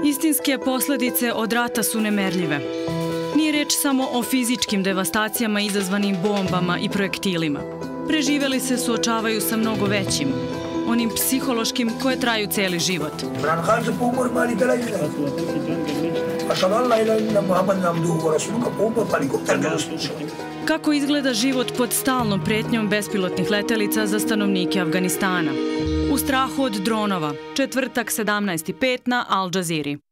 Istinske posledice od rata su nemerljive. Nije reč samo o fizičkim devastacijama izazvanim bombama i projektilima. Preživeli se suočavaju sa mnogo većim, onim psihološkim koje traju celi život. Kako izgleda život pod stalnom pretnjom bespilotnih letelica za stanovnike Afganistana? U strahu od dronova, četvrtak 17:05 na Al Džaziri.